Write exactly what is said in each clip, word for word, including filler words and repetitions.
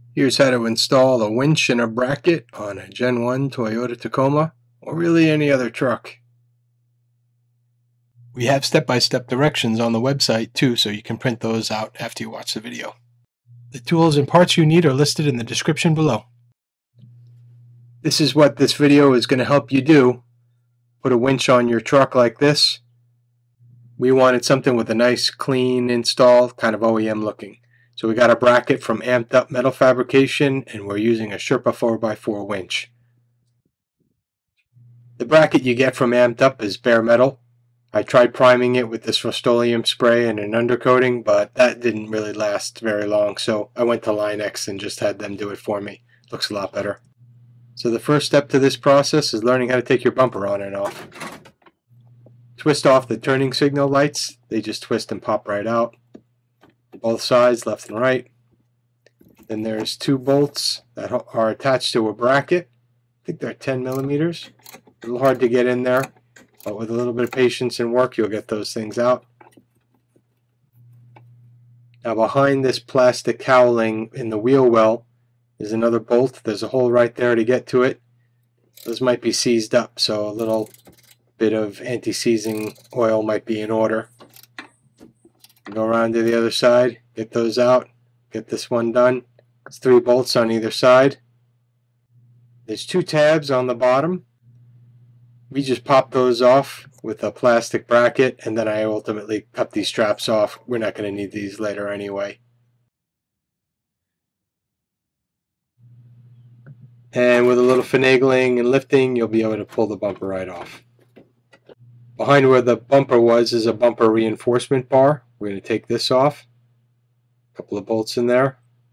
Here's how to install a winch and a bracket on a Gen one Toyota Tacoma, or really any other truck. We have step-by-step directions on the website too, so you can print those out after you watch the video. The tools and parts you need are listed in the description below. This is what this video is going to help you do. Put a winch on your truck like this. We wanted something with a nice clean install, kind of O E M looking. So we got a bracket from Amp'd Up Metal Fabrication, and we're using a Sherpa four by four winch. The bracket you get from Amp'd Up is bare metal. I tried priming it with this Rust-Oleum spray and an undercoating, but that didn't really last very long, so I went to Line X and just had them do it for me. Looks a lot better. So the first step to this process is learning how to take your bumper on and off. Twist off the turning signal lights. They just twist and pop right out. Both sides, left and right. Then there's two bolts that are attached to a bracket. I think they're ten millimeters. A little hard to get in there, but with a little bit of patience and work, you'll get those things out. Now behind this plastic cowling in the wheel well is another bolt. There's a hole right there to get to it. Those might be seized up, so a little bit of anti-seizing oil might be in order. Go around to the other side, get those out, get this one done. It's three bolts on either side. There's two tabs on the bottom. We just pop those off with a plastic bracket, and then I ultimately cut these straps off. We're not going to need these later anyway. And with a little finagling and lifting, you'll be able to pull the bumper right off. Behind where the bumper was is a bumper reinforcement bar. We're going to take this off. A couple of bolts in there.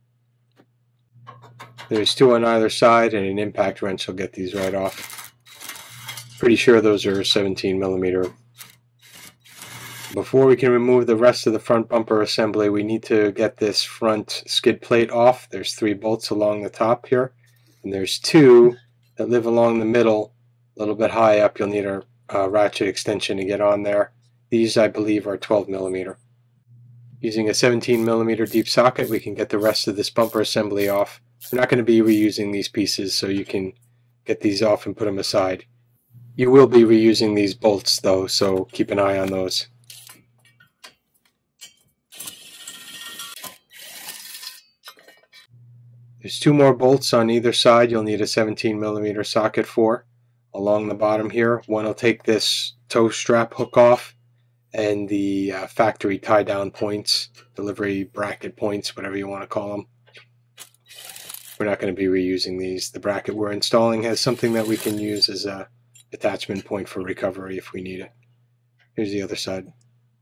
There's two on either side, and an impact wrench will get these right off. Pretty sure those are seventeen millimeter. Before we can remove the rest of the front bumper assembly, we need to get this front skid plate off. There's three bolts along the top here, and there's two that live along the middle, a little bit high up. You'll need a Uh, ratchet extension to get on there. These, I believe, are twelve millimeter. Using a seventeen millimeter deep socket, we can get the rest of this bumper assembly off. We're not going to be reusing these pieces, so you can get these off and put them aside. You will be reusing these bolts, though, so keep an eye on those. There's two more bolts on either side you'll need a seventeen millimeter socket for. Along the bottom here, one will take this toe strap hook off, and the uh, factory tie down points, delivery bracket points, whatever you want to call them. We're not going to be reusing these. The bracket we're installing has something that we can use as a attachment point for recovery if we need it. Here's the other side.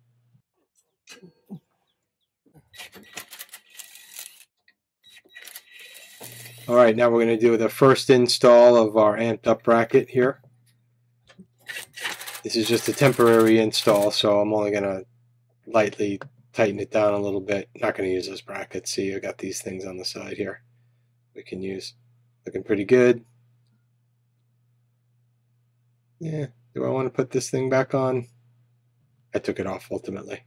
Alright, now we're going to do the first install of our Amp'd Up bracket here. This is just a temporary install, so I'm only going to lightly tighten it down a little bit. Not going to use those brackets. See, I got these things on the side here we can use. Looking pretty good. Yeah, do I want to put this thing back on? I took it off ultimately.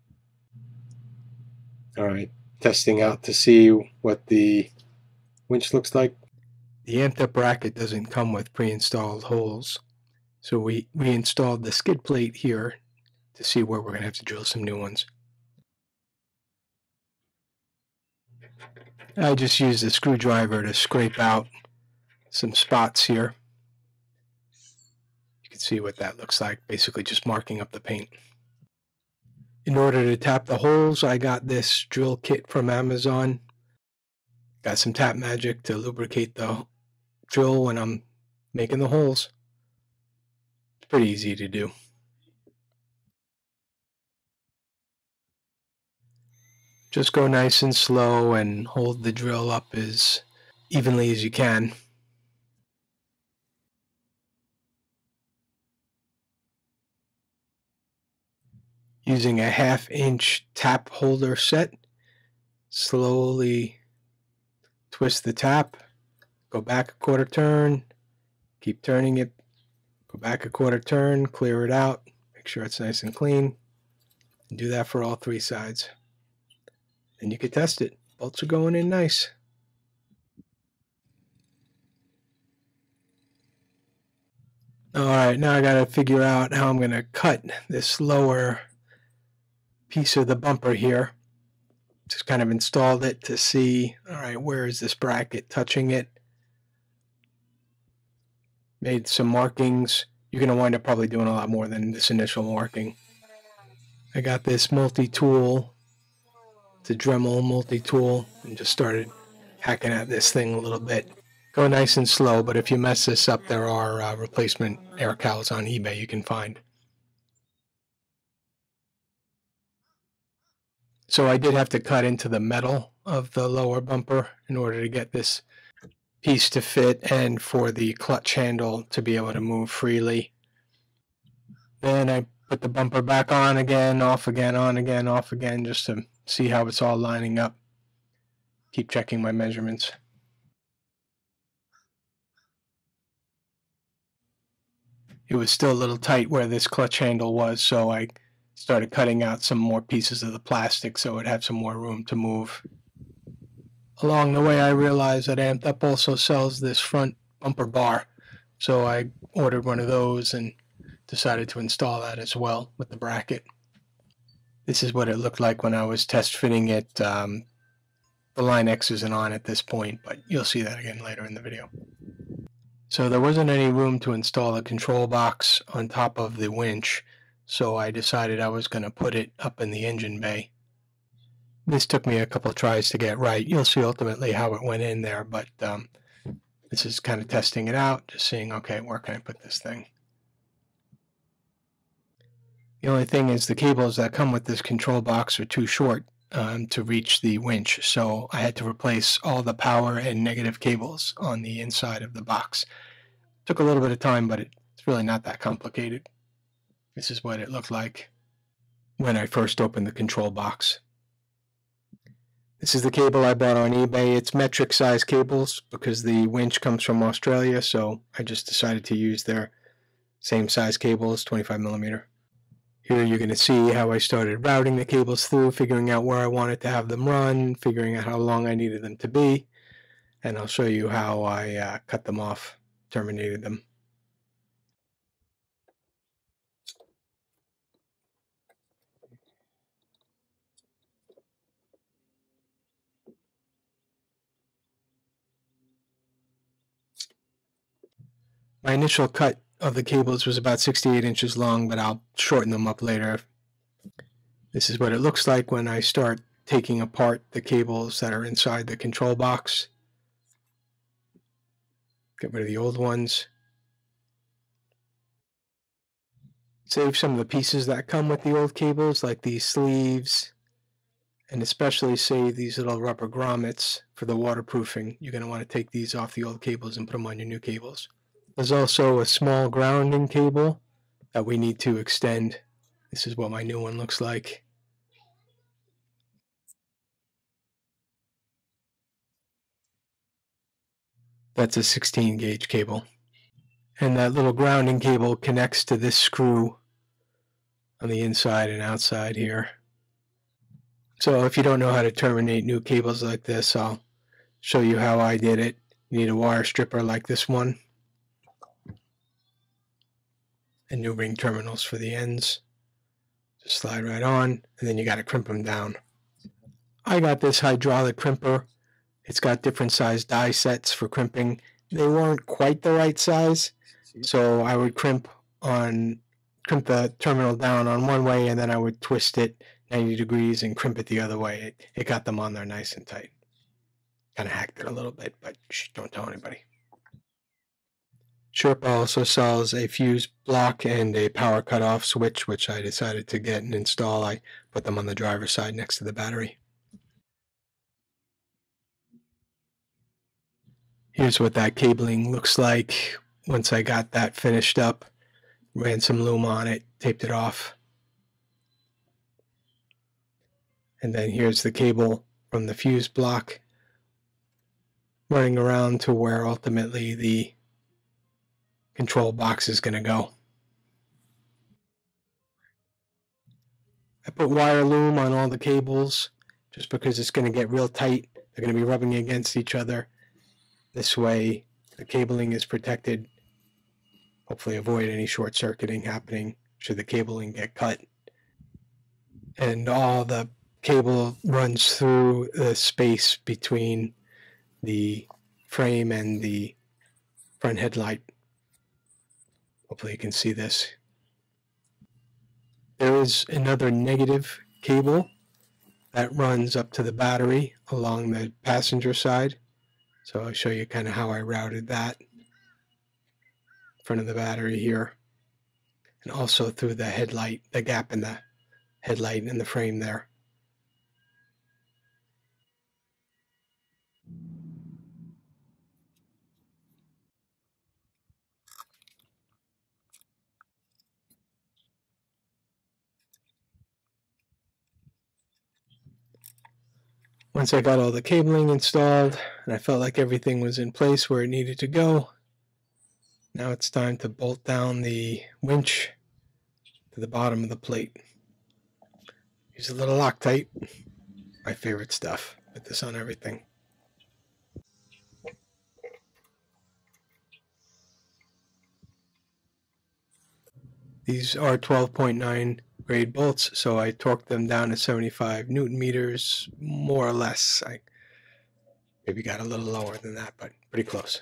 Alright, testing out to see what the winch looks like. The Amp'd Up bracket doesn't come with pre-installed holes, so we, we installed the skid plate here to see where we're going to have to drill some new ones. I just used a screwdriver to scrape out some spots here. You can see what that looks like, basically just marking up the paint. In order to tap the holes, I got this drill kit from Amazon. Got some tap magic to lubricate the drill when I'm making the holes. It's pretty easy to do. Just go nice and slow and hold the drill up as evenly as you can. Using a half inch tap holder set, slowly twist the tap, go back a quarter turn, keep turning it, go back a quarter turn, clear it out, make sure it's nice and clean, and do that for all three sides. And you can test it. Bolts are going in nice. All right, now I got to figure out how I'm going to cut this lower piece of the bumper here. Just kind of installed it to see, all right, where is this bracket touching it? Made some markings. You're going to wind up probably doing a lot more than this initial marking. I got this multi-tool, it's a Dremel multi-tool, and just started hacking at this thing a little bit. Go nice and slow, but if you mess this up, there are uh, replacement air cowls on eBay you can find. So I did have to cut into the metal of the lower bumper in order to get this piece to fit and for the clutch handle to be able to move freely. Then I put the bumper back on again, off again, on again, off again, just to see how it's all lining up. Keep checking my measurements. It was still a little tight where this clutch handle was, so I started cutting out some more pieces of the plastic so it would have some more room to move. Along the way, I realized that Amp'd Up also sells this front bumper bar, so I ordered one of those and decided to install that as well with the bracket. This is what it looked like when I was test fitting it. Um, the Line X isn't on at this point, but you'll see that again later in the video. So there wasn't any room to install a control box on top of the winch, so I decided I was going to put it up in the engine bay. This took me a couple of tries to get right. You'll see ultimately how it went in there, but um, this is kind of testing it out, just seeing, okay, where can I put this thing? The only thing is the cables that come with this control box are too short um, to reach the winch, so I had to replace all the power and negative cables on the inside of the box. Took a little bit of time, but it's really not that complicated. This is what it looked like when I first opened the control box. This is the cable I bought on eBay. It's metric size cables because the winch comes from Australia, so I just decided to use their same size cables, twenty-five millimeter. Here you're going to see how I started routing the cables through, figuring out where I wanted to have them run, figuring out how long I needed them to be, and I'll show you how I uh, cut them off, terminated them. My initial cut of the cables was about sixty-eight inches long, but I'll shorten them up later. This is what it looks like when I start taking apart the cables that are inside the control box. Get rid of the old ones. Save some of the pieces that come with the old cables, like these sleeves, and especially save these little rubber grommets for the waterproofing. You're going to want to take these off the old cables and put them on your new cables. There's also a small grounding cable that we need to extend. This is what my new one looks like. That's a sixteen gauge cable. And that little grounding cable connects to this screw on the inside and outside here. So if you don't know how to terminate new cables like this, I'll show you how I did it. You need a wire stripper like this one, and new ring terminals for the ends. Just slide right on, and then you got to crimp them down. I got this hydraulic crimper. It's got different size die sets for crimping. They weren't quite the right size, so I would crimp on crimp the terminal down on one way, and then I would twist it ninety degrees and crimp it the other way. It, it got them on there nice and tight. Kind of hacked it a little bit, but shh, don't tell anybody. Sherpa also sells a fuse block and a power cutoff switch, which I decided to get and install. I put them on the driver's side next to the battery. Here's what that cabling looks like once I got that finished up. Ran some loom on it, taped it off. And then here's the cable from the fuse block running around to where ultimately the control box is going to go. I put wire loom on all the cables just because it's going to get real tight. They're going to be rubbing against each other. This way the cabling is protected hopefully avoid any short circuiting happening should the cabling get cut. And all the cable runs through the space between the frame and the front headlight. Hopefully you can see this. There is another negative cable that runs up to the battery along the passenger side. So I'll show you kind of how I routed that. Front of the battery here. And also through the headlight, the gap in the headlight and the frame there. Once I got all the cabling installed and I felt like everything was in place where it needed to go, now it's time to bolt down the winch to the bottom of the plate. Use a little Loctite, my favorite stuff. Put this on everything. These are twelve point nine grade bolts, so I torqued them down to seventy-five newton meters, more or less. I maybe got a little lower than that, but pretty close.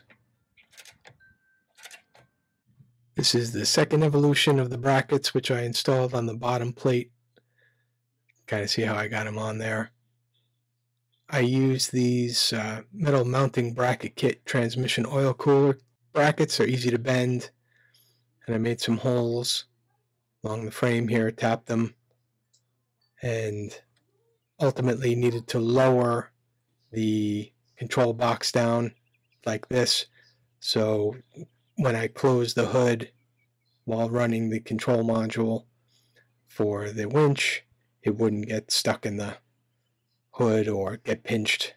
This is the second evolution of the brackets, which I installed on the bottom plate. Kind of see how I got them on there. I use these uh, metal mounting bracket kit transmission oil cooler brackets. They're easy to bend, and I made some holes along the frame here, tapped them, and ultimately needed to lower the control box down like this. So when I closed the hood while running the control module for the winch, it wouldn't get stuck in the hood or get pinched.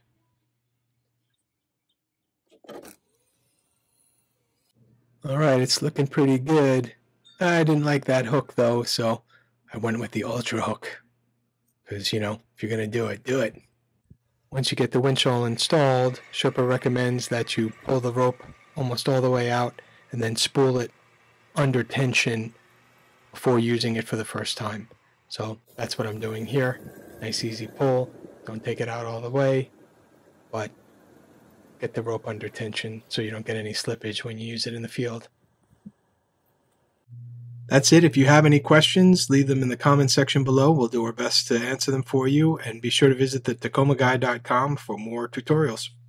All right, it's looking pretty good. I didn't like that hook though, so I went with the ultra hook. Because, you know, if you're going to do it, do it. Once you get the winch all installed, Sherpa recommends that you pull the rope almost all the way out and then spool it under tension before using it for the first time. So that's what I'm doing here. Nice easy pull. Don't take it out all the way, but get the rope under tension so you don't get any slippage when you use it in the field. That's it. If you have any questions, leave them in the comment section below. We'll do our best to answer them for you, and be sure to visit the tacoma guy dot com for more tutorials.